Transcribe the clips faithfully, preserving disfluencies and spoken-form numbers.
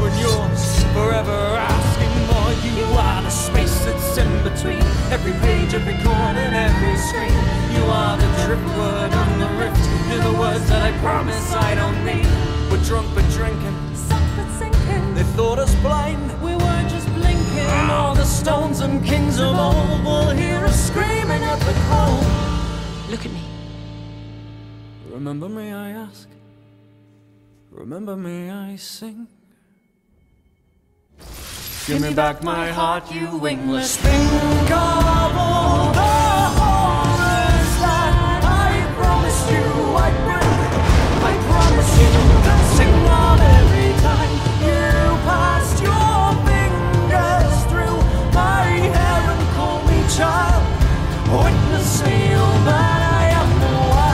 and yours, forever asking more. You are the space that's in between every page, every corner, and every screen. You are the driftwood on the rift. You're the words that I promise I don't need. We're drunk but drinking, sunk but sinking. They thought us blind, We were just blinking. all the stones and kings of old will hear us screaming at the cold. Look at me. Remember me, I ask. Remember me, I sing. Give me back my heart, you wingless thing. Think of all the horrors that I promised you I'd bring. I promise you that sing on every time you passed your fingers through my hair and called me child. Witness me, oh man, I am the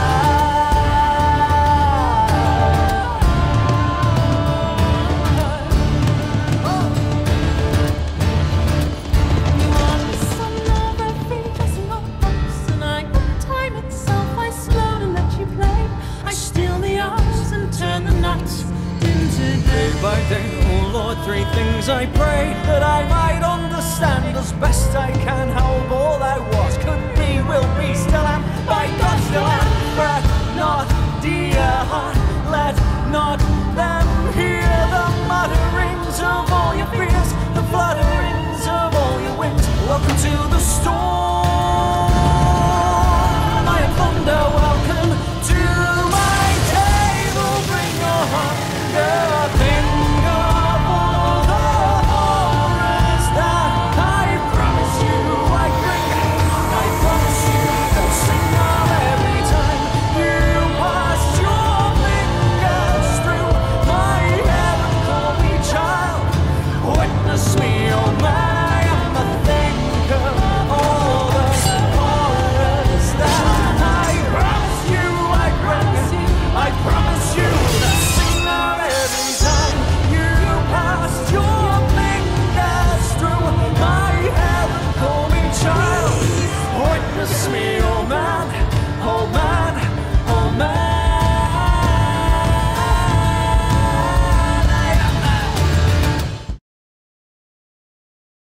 by day, oh Lord, three things I pray, that I might understand as best I can how all I was, could be, will be, still am, by God still am, breath, not dear heart.